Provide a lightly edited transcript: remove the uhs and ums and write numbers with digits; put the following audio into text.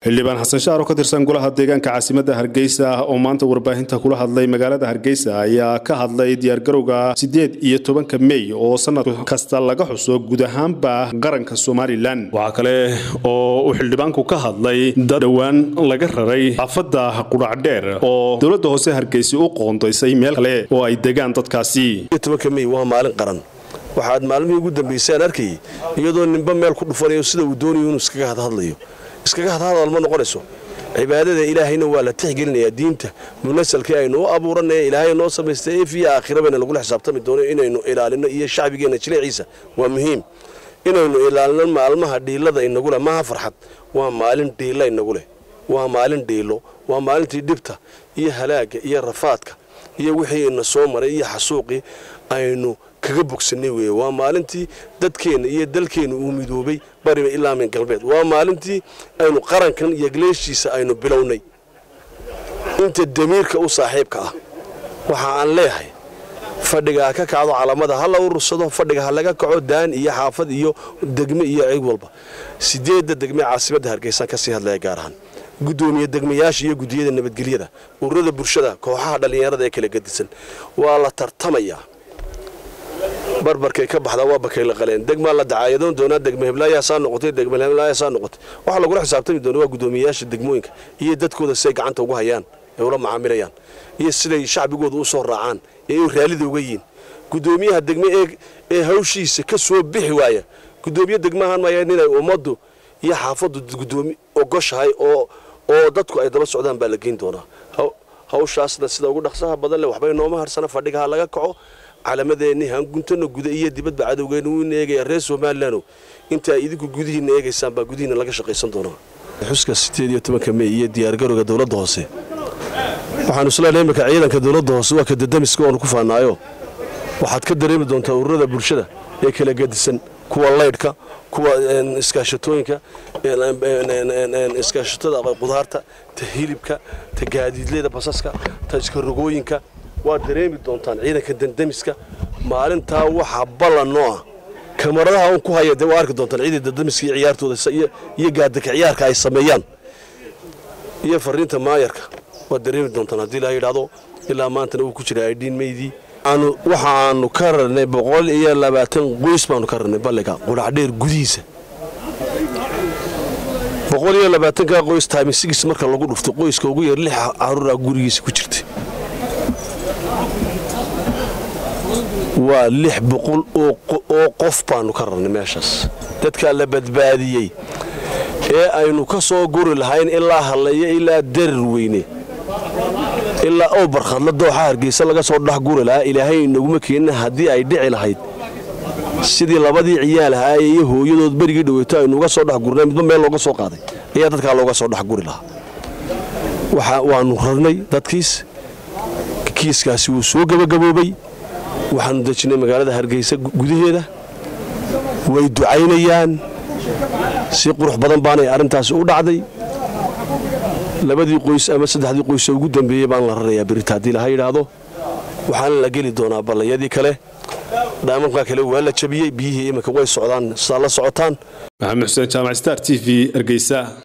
xildhibaan xasan shaar oo ka tirsan golaha deegaanka caasimadda Hargeysa oo maanta warbaahinta kula hadlay magaalada Hargeysa ayaa ka hadlay diyaar garowga 18 May oo sanad kasta laga xuso guud ahaanba qaranka Soomaaliland waxa kale oo uu xildhibaanku ka hadlay dhawaan laga raray afada qurac dheer oo dawladda hoose Hargeysa u qoondaysay meel kale oo ay deegaan dadkaasi 18 May waa maalin qaran waxaad maalmihii ugu dambeysay arkay iyadoo ninba meel ku dhufanayo sida uu doonayo inuu iskaga hadlayo ma noqonayso cibaadada ilaahayna waa la tixgelinayaa diinta munasalkii aynu u abuuranay ilaahay noo sameystay fi aakhirada lagu xisaabtami doono inaynu ilaalino iyo shacbigeena jileeciisa waa muhiim inaynu ilaalino maalmaha dhiilada inagu leh ma farxad waa maalin dhiila inagu leh waa maalin dhiilo waa maalintii dibta iyo halaaga iyo rafaadka iyo wixii ina soo maray iyo xasuuqi aynu kaga bogsanay weey waa maalintii dadkeena iyo dalkeena uu midoobay bariba ilaa min galbeed waa maalintii aynu qarankan iyo galeeshiisa aynu bilownay inta damiirka u saaxiibka ah waxa aan leeyahay fadhiga ka kacdo calamada hal urursado fadhiga laga kaco daan iyo xaafad iyo degme iyo cid walba 8 degme caasimadda Hargeysa ka sii hadlay gaar ahaan gudoomiye degmayaasha iyo gudiyada nabadgelyada ururada bulshada kooxaha dhalinyarada ee kala gadisan waa la tartamaya barbarkay ka baxda waa bakay la qaleen degma la dacaayadon doona degma heblaaya saan noqotay waxa lagu xisaabtami doona waa gudoomiyaasha degmooyinka iyo dadkooda say gacanta ugu hayaan ee ula macaamilayaan iyo siday shacbigooda u soo raacaan ee ay raalida uga yiin gudoomiyaha degme ee hawshiisa ka soo bixi waaya gudoomiye degmahan ma yahay inay umadu iyo xaafadu gudoomi ogoshahay oo dadku ay daba socdaan baa la geyn doona hawshaasna sida ugu dhaqsaha badan leh waxbay nooma harsana fadhiga laga kaco calaamadeeni hanguntana guda iyo dibadba cadawgeenu u neegay reer Soomaaliland inta idinku gudihiina eegaysan ba gudihiina laga shaqeysan doona xuska 18 May iyo diyaar garowga dawladda hoose waxaan isla leeyahay marka ciidanka dawladda hoose waa ka dadamiska oo ku faanaayo waxaad ka dareemi doontaa ururada bulshada ee kala gadisan kuwa leydka kuwa iskaashatooyinka iskaashatada qudaarta hilibka gaadiidleyda basaska iska rogooyinka waa dareemi doontaan ciidanka dandamiska maalinta waxa balano kamaradaha uu ku hayay waa arki doontaan ciidanka dandamiska ciyaartooda iyo gaadaka ciyaarka ay sameeyaan iyo fariinta maayarka waa dareemi doontaan hadii la yiraahdo ilaa maanta uu ku jira ID meydii waxaanu ka ranay 120 qoys baanu ka ranay balliga qurac dheer gudihiisa 120 qoys time 6 marka lagu dhufto qoyska ugu yar 6 caruur gurigiisa ku jirtay waa 600 oo qof baanu ka ranay meeshaas dadka la badbaadiyay ee aynu ka soo guri lahayn ilaa halaya ilaa darar weyne ilaa oo barxad la dooxa Hargeysa laga soo dhax guri lahaa ilaahay inaguma keenin hadii ay dhici lahayd sidii labadii ciyaal ahaa iyo hooyadood barigi dhaweeto aynu uga soo dhax gurnay midba meel looga soo qaaday ayaa dadka looga soo dhax guri lahaa waanu rarnay dadkiis kiiskaasi uu soo gabagaboobay waxaanu dejinay magaalada Hargeysa gudaheeda way ducaynayaan si qurux badan baanay arintaas u dhacday labadii qoys ama saddexdii qoys ugu dambeeyay baan la rarayaa biritaadii la yiraahdo waxaan la gali doonaa ballayadii kale dhaamanka kale waa la jabiyay biyihii imika way socdaan sala socotaan Maxamed Xuseen Jaamac Star TV Hargeysa